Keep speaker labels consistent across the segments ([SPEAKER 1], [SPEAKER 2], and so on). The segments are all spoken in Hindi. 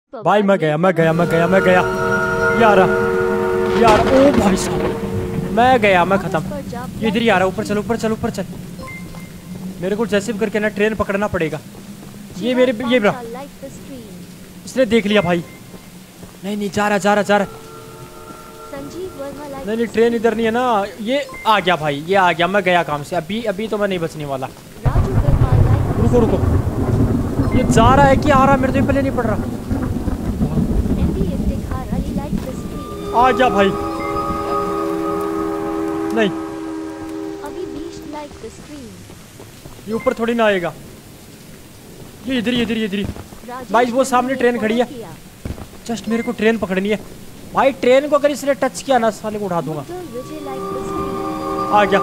[SPEAKER 1] भाई मैं गया यार यार, ओ भाई साहब मैं गया, मैं खत्म। ये इधर ही आ रहा है, ऊपर चल। मेरे को जैसे भी करके ना ट्रेन पकड़ना पड़ेगा। ये ब्रा इसने देख लिया भाई। नहीं जा रहा। नहीं ट्रेन इधर नहीं है ना। ये आ गया भाई, ये आ गया। मैं गया काम से। अभी तो मैं नहीं बचने वाला। रुको ये जा रहा है कि आ रहा है, मेरे तो पहले नहीं पड़ रहा। आ जा भाई। नहीं ये ऊपर थोड़ी ना आएगा, ये इधर ही भाई। वो सामने ट्रेन खड़ी है, जस्ट मेरे को ट्रेन पकड़नी है भाई। ट्रेन को अगर इसने टच किया ना, साले को उठा दूंगा। आ गया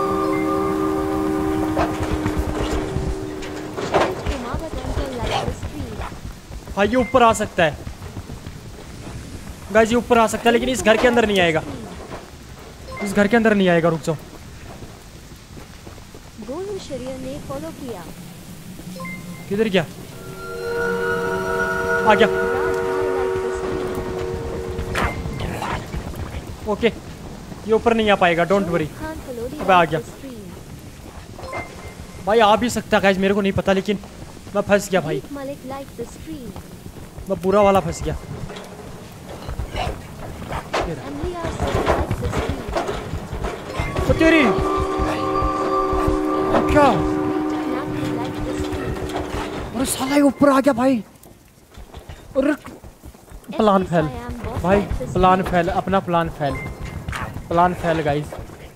[SPEAKER 1] भाई, ये ऊपर आ सकता है गाइस, ये ऊपर आ सकता है, लेकिन इस घर के अंदर नहीं आएगा। रुक जाओ।
[SPEAKER 2] ने फॉलो किया।
[SPEAKER 1] किधर गया? आ गया। ओके ये ऊपर नहीं आ पाएगा, डोंट वरी। अबे आ गया भाई। आ भी सकता है गाइस, मेरे को नहीं पता, लेकिन मैं फंस गया भाई। मैं पूरा वाला फंस गया। तो तेरी क्या? अरे साला ये ऊपर आ गया भाई। अरे प्लान फेल भाई, प्लान फेल, अपना plan fail guys.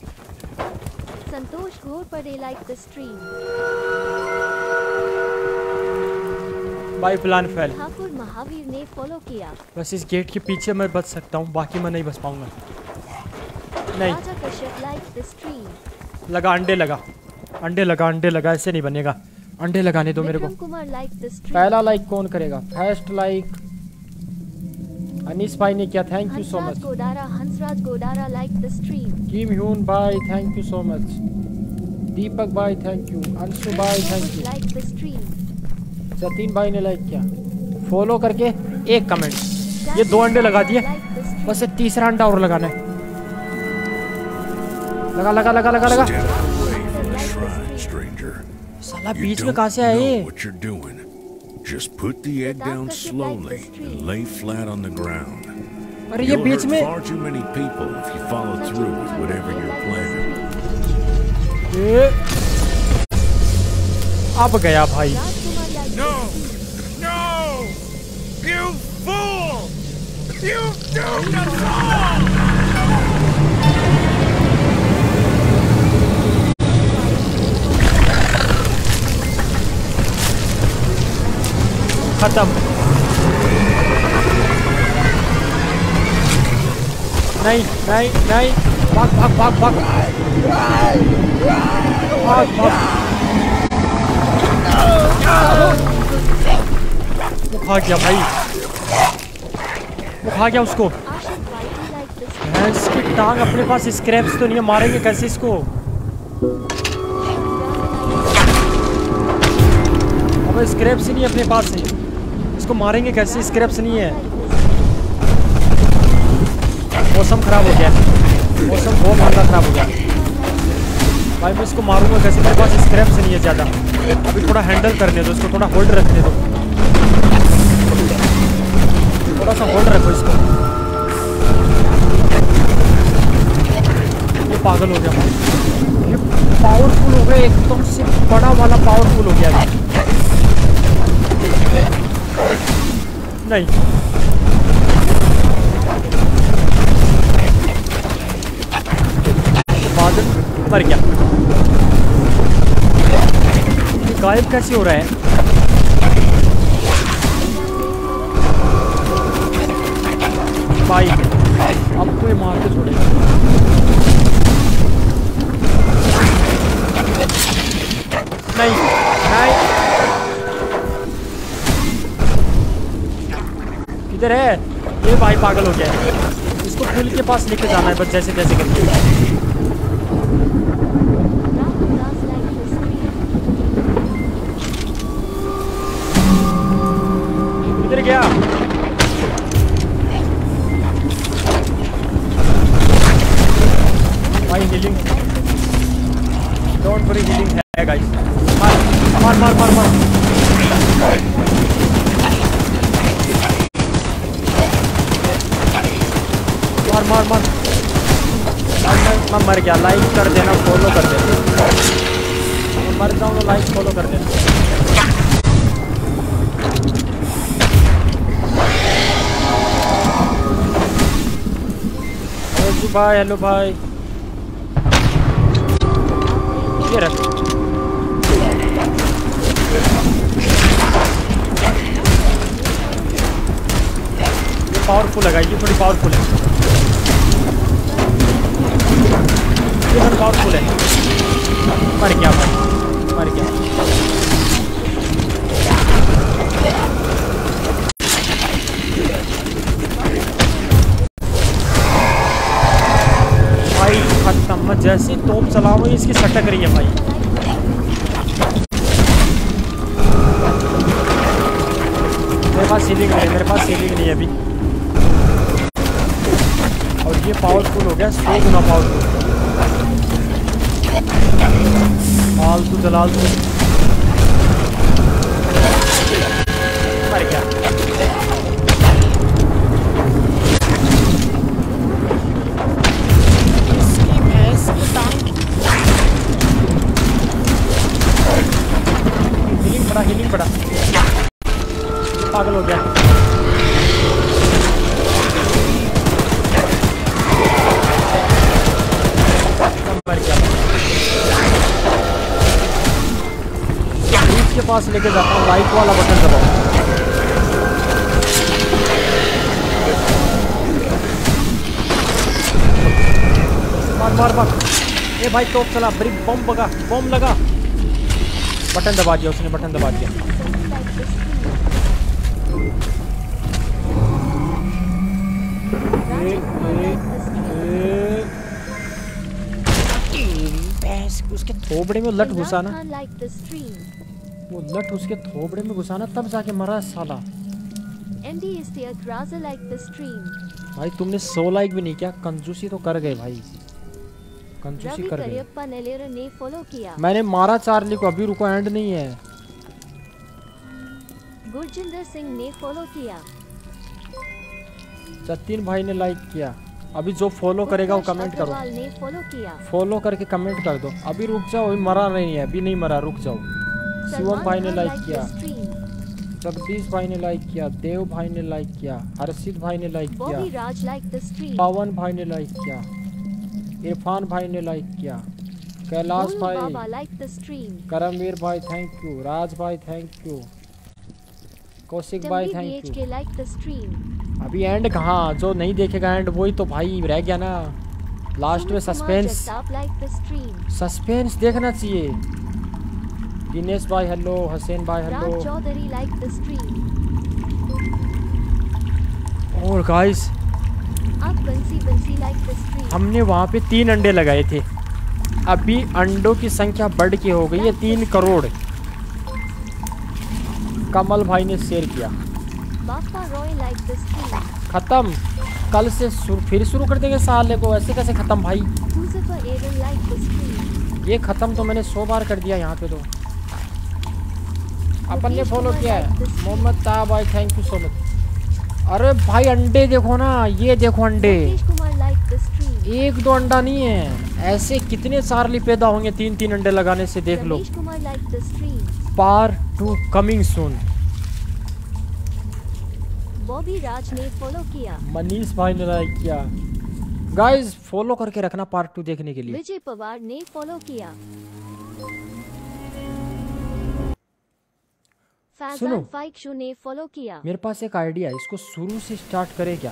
[SPEAKER 2] Santosh Ghorpade like the stream.
[SPEAKER 1] भाई प्लान फेल।
[SPEAKER 2] ठाकुर महावीर ने फॉलो किया।
[SPEAKER 1] बस इस गेट के पीछे मैं बच सकता हूँ, बाकी मैं नहीं बच पाऊंगा। नहीं
[SPEAKER 2] Raja Kashyap like the stream.
[SPEAKER 1] लगा अंडे लगा, ऐसे नहीं बनेगा। अंडे लगाने दो मेरे को। पहला लाइक कौन करेगा? फर्स्ट लाइक अनीस भाई ने किया, thank you so much.
[SPEAKER 2] Hansraj Godara like the stream.
[SPEAKER 1] Kim Hyun भाई thank you so much. Deepak भाई थैंक यू। अंशु भाई thank you.
[SPEAKER 2] Like the stream.
[SPEAKER 1] Sateen भाई ने लाइक किया, फॉलो करके एक कमेंट। ये 2 अंडे लगा दिए, बस ये तीसरा अंडा और लगाना है। लगा। साला बीच में कहाँ से आए?
[SPEAKER 3] Just put the egg down slowly and lay flat on the ground.
[SPEAKER 1] अरे ये बीच में
[SPEAKER 3] far too many people if you follow through with whatever you're planning.
[SPEAKER 1] अब गया भाई।
[SPEAKER 3] No! You fool! You doomed us all!
[SPEAKER 1] खत्म। नहीं भाग। वो खा गया भाई, वो खा गया उसको। इसकी टांग अपने पास स्क्रैप्स तो नहीं है, मारेंगे कैसे इसको? अब स्क्रैप्स ही नहीं अपने पास है, इसको मारेंगे कैसे? स्क्रैप्स नहीं है। मौसम खराब हो गया, मौसम बहुत ज़्यादा खराब हो गया भाई। मैं इसको मारूंगा कैसे? मेरे पास स्क्रैप्स नहीं है ज़्यादा। अभी थोड़ा हैंडल करने दो इसको, थोड़ा होल्ड रखने दो, थोड़ा सा होल्ड रखो इसको। ये पागल हो गया भाई, ये पावरफुल हो गया एकदम से, बड़ा वाला पावरफुल हो गया। नहीं बादल मर गया। गायब कैसे हो रहा है? भाई अब कोई मार के छोड़ेगा। नहीं किधर है ये? भाई पागल हो गया है, इसको पुल के पास लेके जाना है बस, जैसे तैसे करके। किधर गया? मार मार। मैं मर गया। लाइक कर देना, फॉलो कर देना। मैं मर जाऊँ तो लाइक फॉलो कर देना। हेलो भाई, हेलो भाई। ये रख। पावरफुल है, ये थोड़ी पावरफुल है, ये थोड़ी पावरफुल है। मर गया भाई, मर गया। भाई खत्म। मैं जैसे तोप चलाऊं इसकी सटक रही है भाई। मेरे पास सीलिंग नहीं है, मेरे पास सीलिंग नहीं है अभी। और ये पावरफुल हो गया, 100 गुना पावरफुल। फालतू जलाल तू। मर गया। इसकी भैंस की टांग। हीलिंग पड़ा। पागल हो गया। के पास लेके जाता हूँ, लाइट वाला बटन दबाओ। मार। ए भाई तोप चला, बड़ी बम लगा। बटन दबा दिया उसने, बटन दबा दिया। उसके थोबड़े में लट घुसा ना, वो लट उसके थोबड़े में घुसाना, तब जाके मरा साला। भाई तुमने 100 लाइक भी नहीं किया, कंजूसी तो कर गए भाई, कंजूसी कर गए।
[SPEAKER 2] ने फॉलो किया।
[SPEAKER 1] मैंने मारा चार्ली को, अभी रुको, एंड नहीं है।
[SPEAKER 2] गुरजिंदर सिंह ने फॉलो किया।
[SPEAKER 1] जतिन भाई ने लाइक किया। अभी जो फॉलो करेगा वो कमेंट करो,
[SPEAKER 2] ने फॉलो किया।
[SPEAKER 1] फॉलो करके कमेंट कर दो। अभी रुक जाओ, अभी मरा नहीं है, अभी नहीं मरा, रुक जाओ। शिवम भाई ने लाइक किया, जगदीश भाई ने लाइक किया, देव भाई ने लाइक किया, हर्षित भाई ने लाइक किया, पवन भाई ने लाइक किया, इरफान भाई ने लाइक किया, कैलाश भाई, करमवीर भाई थैंक यू, राज भाई थैंक यू, कौशिक भाई थैंक यू। अभी एंड कहाँ, जो नहीं देखेगा एंड वही तो भाई रह गया ना। लास्ट में सस्पेंस देखना चाहिए। दिनेश भाई हेलो, हसैन भाई हेलो। और गाइस हमने वहाँ पे 3 अंडे लगाए थे, अभी अंडों की संख्या बढ़ के हो गई है 3 करोड़। कमल भाई ने शेयर किया। खत्म, कल से फिर शुरू कर देंगे साले को, ऐसे कैसे खत्म भाई। ये खत्म तो मैंने 100 बार कर दिया यहाँ पे। तो अपन ने फॉलो किया है। मोहम्मद ताहा भाई थैंक यू सो मच। अरे भाई अंडे देखो ना, ये देखो अंडे, 1-2 अंडा नहीं है, ऐसे कितने चार्ली पैदा होंगे 3-3 अंडे लगाने से, देख लो। Part 2 coming soon.
[SPEAKER 2] Bobby Raj ने फॉलो किया।
[SPEAKER 1] मनीष भाई ने लाइक किया। गाइस फॉलो करके रखना पार्ट 2 देखने के लिए।
[SPEAKER 2] विजय पवार ने फॉलो किया।
[SPEAKER 1] सुनो,
[SPEAKER 2] फाइक ने फॉलो किया।
[SPEAKER 1] मेरे पास एक आइडिया है, इसको शुरू से स्टार्ट करें क्या?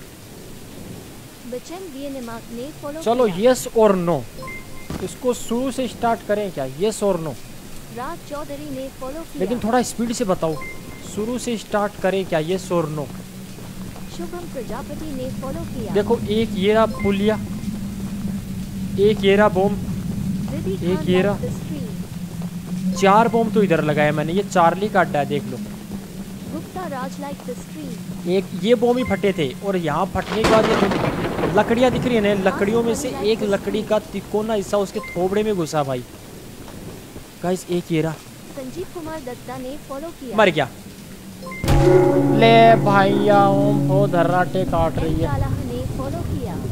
[SPEAKER 2] ने फॉलो
[SPEAKER 1] चलो
[SPEAKER 2] किया।
[SPEAKER 1] यस और नो, इसको शुरू से स्टार्ट करें क्या, यस और नो?
[SPEAKER 2] राज चौधरी ने फॉलो किया।
[SPEAKER 1] लेकिन थोड़ा स्पीड से बताओ, शुरू से स्टार्ट करें क्या, यस और नो?
[SPEAKER 2] शुभम प्रजापति ने फॉलो किया।
[SPEAKER 1] देखो, एक ये रहा पुलिया, एक ये रहा बॉम्ब, एक ये रहा, 4 बॉम्ब तो इधर लगाया मैंने। ये चार्ली का अड्डा है, देख लो।
[SPEAKER 2] Gupta Raj like the stream.
[SPEAKER 1] एक ये बॉम्ब ही फटे थे, और यहाँ फटने के बाद ये लकड़ियाँ दिख रही है ना, लकड़ियों में से एक लकड़ी का तिकोना हिस्सा उसके थोबड़े में घुसा भाई। गाइस एक ये रहा।
[SPEAKER 2] संजीव कुमार दत्ता ने फॉलो किया।
[SPEAKER 1] मर गया। ले भैया ओम हो धर्राटे काट रही है।
[SPEAKER 2] ने फॉलो किया।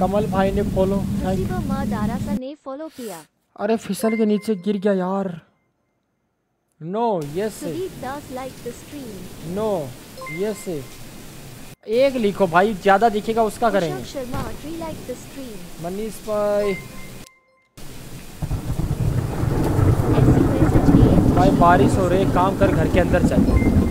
[SPEAKER 1] कमल भाई ने फॉलो।
[SPEAKER 2] हसीबा माँ दारासा ने फॉलो किया।
[SPEAKER 1] अरे फिसल के नीचे गिर गया यार। No yes
[SPEAKER 2] Sudeep Das like the stream.
[SPEAKER 1] No yes. एक लिखो भाई, ज्यादा दिखेगा उसका करेंगे।
[SPEAKER 2] Usha Sharma tree like the stream.
[SPEAKER 1] Manish भाई भाई बारिश हो रही है, काम कर, घर के अंदर चल।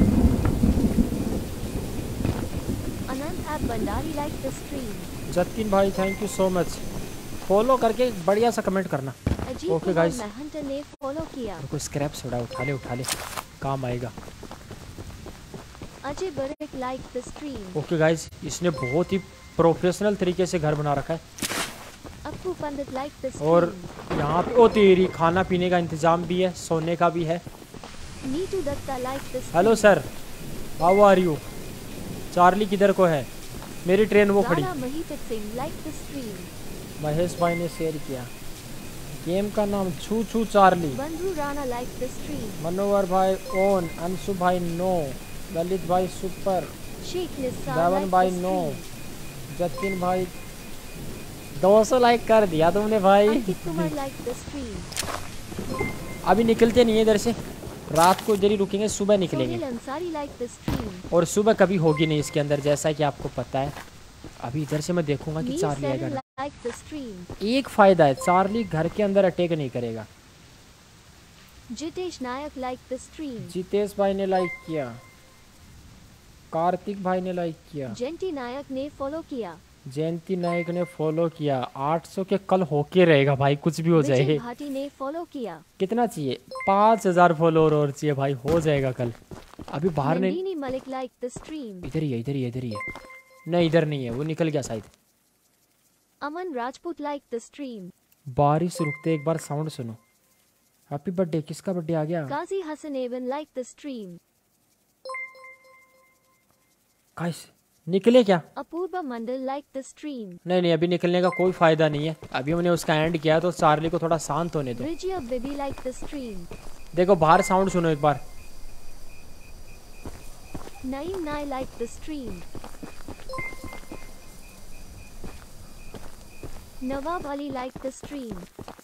[SPEAKER 2] Anant app Bhandari like the stream.
[SPEAKER 1] Jatin भाई thank you so much. Follow करके बढ़िया सा कमेंट करना। ओके गाइस,
[SPEAKER 2] महंत ने फॉलो किया।
[SPEAKER 1] कोई स्क्रैप सोडा उठा ले, काम आएगा।
[SPEAKER 2] Ajay Barek like the stream.
[SPEAKER 1] Okay guys, इसने बहुत ही प्रोफेशनल तरीके से घर बना रखा है।
[SPEAKER 2] Appu Pandit like the stream.
[SPEAKER 1] और यहाँ पे ओ तेरी खाना पीने का इंतजाम भी है, सोने का भी है।
[SPEAKER 2] Neetu Dutta like the stream.
[SPEAKER 1] Hello sir, how are you? Charlie किधर को है? मेरी ट्रेन वो खड़ी।
[SPEAKER 2] Mahipat Singh like the stream.
[SPEAKER 1] Mahesh भाई ने शेयर किया। गेम का नाम छू छू Charlie.
[SPEAKER 2] Bandhu Rana like the stream.
[SPEAKER 1] Manohar भाई ओन, अंशु भाई नो, ललित भाई सुपर,
[SPEAKER 2] शेख निसार
[SPEAKER 1] रावण भाई नो, जतिन भाई 200 लाइक कर दिया तुमने भाई।
[SPEAKER 2] Ankit Kumar like the stream.
[SPEAKER 1] अभी निकलते नहीं है इधर से, रात को इधर ही रुकेंगे, सुबह निकलेंगे।
[SPEAKER 2] Sohail Ansari like the stream.
[SPEAKER 1] और सुबह कभी होगी नहीं इसके अंदर, जैसा कि आपको पता है। अभी इधर से मैं देखूंगा कि चार्ली आएगा ना।
[SPEAKER 2] Like the stream.
[SPEAKER 1] एक फायदा है, चार्ली घर के अंदर अटैक नहीं करेगा।
[SPEAKER 2] Jitesh Nayak like the stream.
[SPEAKER 1] Jitesh भाई ने लाइक किया। कार्तिक भाई ने लाइक किया।
[SPEAKER 2] जयंती नायक ने फॉलो किया।
[SPEAKER 1] जयंती नायक ने फॉलो किया। 800 के कल होके रहेगा भाई, कुछ भी हो जाए।
[SPEAKER 2] विजय भाटी ने फॉलो किया।
[SPEAKER 1] कितना चाहिए? 5000 फॉलोअर और चाहिए भाई, हो जाएगा कल। अभी बाहर नहीं।
[SPEAKER 2] Nandini Malik like the stream.
[SPEAKER 1] इधर ही है, इधर ही है, इधर ही है। नहीं इधर नहीं है, वो निकल गया शायद।
[SPEAKER 2] Aman Rajput like the stream.
[SPEAKER 1] बारिश रुकते एक बार साउंड सुनो। हैप्पी बर्थडे, किसका बर्थडे आ गया?
[SPEAKER 2] काजी हसन एवन लाइक द स्ट्रीम।
[SPEAKER 1] गाइस निकले क्या?
[SPEAKER 2] Apoorva Mandal like the stream.
[SPEAKER 1] नहीं अभी निकलने का कोई फायदा नहीं है। अभी हमने उसका एंड किया तो चार्ली को थोड़ा शांत होने दो।
[SPEAKER 2] Brijiya baby like the stream.
[SPEAKER 1] देखो बाहर साउंड सुनो एक बार।
[SPEAKER 2] Naeem Nai like the stream. Nawab Ali like the stream.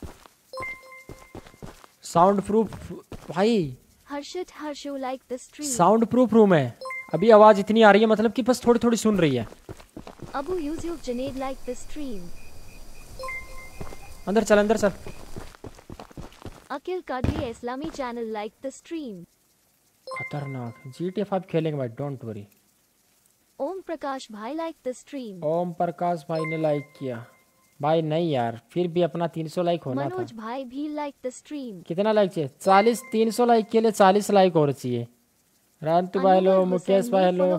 [SPEAKER 1] Sound proof भाई,
[SPEAKER 2] Harshit Harsho like the stream.
[SPEAKER 1] Sound proof room है। अभी आवाज इतनी आ रही है, मतलब कि बस थोड़ी थोड़ी सुन रही है।
[SPEAKER 2] Abu Yusuf Janed like the stream.
[SPEAKER 1] अंदर चल, अंदर चल।
[SPEAKER 2] Akil Qadri Islami channel like the stream.
[SPEAKER 1] खतरनाक। GTA 5 खेलेंगे भाई, डोंट वरी।
[SPEAKER 2] ओम प्रकाश भाई like the stream.
[SPEAKER 1] Om Prakash भाई ने लाइक किया। भाई नहीं यार, फिर भी अपना 300 लाइक होना था।
[SPEAKER 2] मनोज भाई भी लाइक द स्ट्रीम।
[SPEAKER 1] कितना लाइक चाहिए? 40। 300 लाइक के लिए 40 लाइक और चाहिए। रांतु भाई लो, मुकेश भाई लो,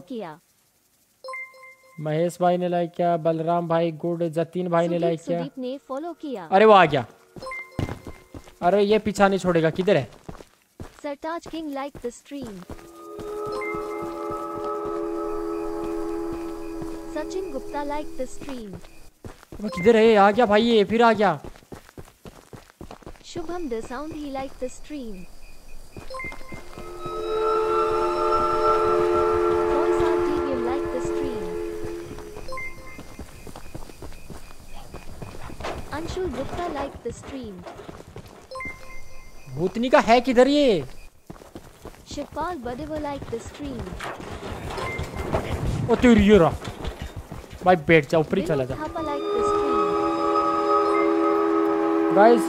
[SPEAKER 1] महेश भाई ने लाइक किया। बलराम भाई गुड। जतिन भाई ने लाइक किया।
[SPEAKER 2] सुदीप ने फॉलो किया।
[SPEAKER 1] अरे वो आ गया। अरे ये पीछा नहीं छोड़ेगा, किधर है?
[SPEAKER 2] Sartaj king like the stream. Sachin Gupta like the stream.
[SPEAKER 1] वो किधर है? आ गया भाई, ये फिर आ गया।
[SPEAKER 2] शुभम द साउंड ही like the stream. Like the stream. Anshul Gupta like the stream.
[SPEAKER 1] भूतनी का है किधर ये?
[SPEAKER 2] Shivpal Badewa like the stream.
[SPEAKER 1] ओ तेरी ये रहा भाई, बैठ जा, ऊपर ही चला जा। गाइस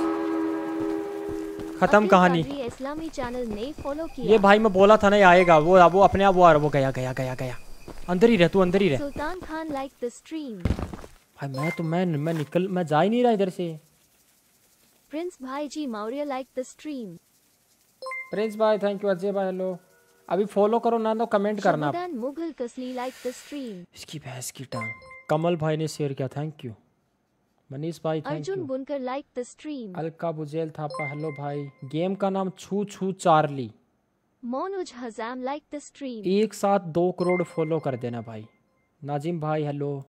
[SPEAKER 1] खत्म कहानी।
[SPEAKER 2] इस्लामी चैनल ने फॉलो किया।
[SPEAKER 1] ये भाई मैं बोला था ना ये आएगा, वो अपने आप वो आ रहा। वो गया गया गया गया। अंदर ही रह तू, अंदर ही रह।
[SPEAKER 2] Sultan Khan like the stream.
[SPEAKER 1] भाई मैं जा ही नहीं रहा इधर से।
[SPEAKER 2] प्रिंस भाई ji Maurya like the stream.
[SPEAKER 1] Prince भाई थैंक यू। अजय भाई हेलो। अभी फॉलो करो ना तो कमेंट करना।
[SPEAKER 2] मुगल कसली लाइक द स्ट्रीम।
[SPEAKER 1] इसकी भैंस की टांग। कमल भाई ने शेयर किया, थैंक यू। मनीष भाई thank you.
[SPEAKER 2] Arjun Bunkar like the stream.
[SPEAKER 1] Alka Bujel Thapa hello भाई। गेम का नाम छू छू चार्ली।
[SPEAKER 2] मोनुज हजाम लाइक द स्ट्रीम।
[SPEAKER 1] एक साथ 2 करोड़ फॉलो कर देना भाई। नाजिम भाई हेलो।